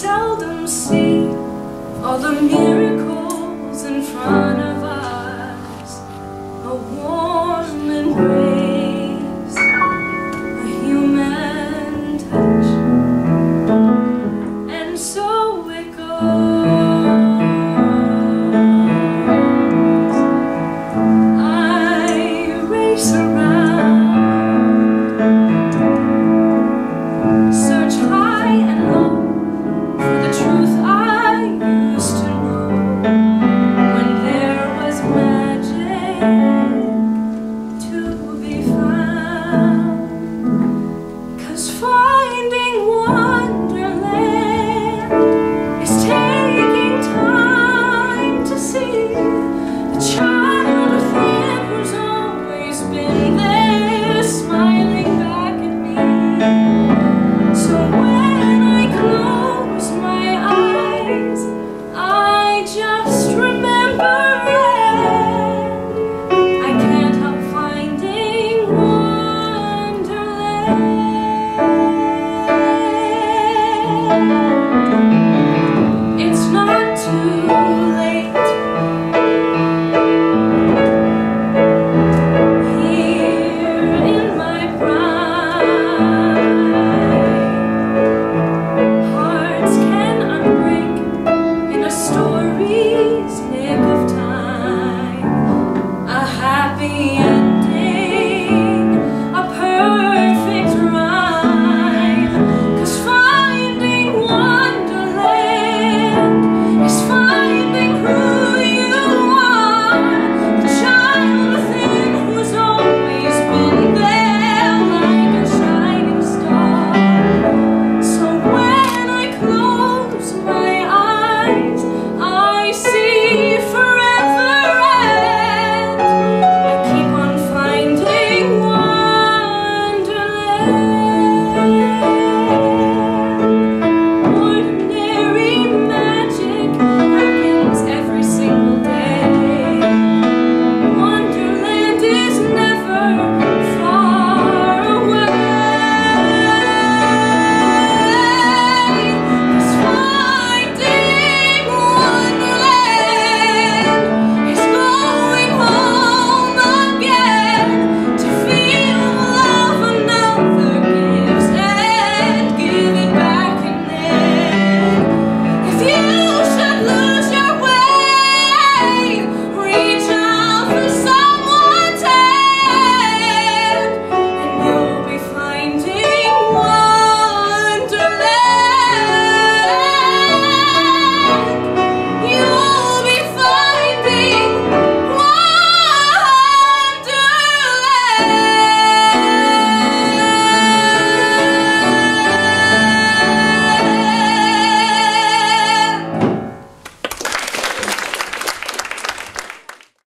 seldom see all the miracles in front of us. A warm embrace, a human touch, and so it goes. I race around, search high and low for the truth I used to know, when there was magic to be found. 'Cause for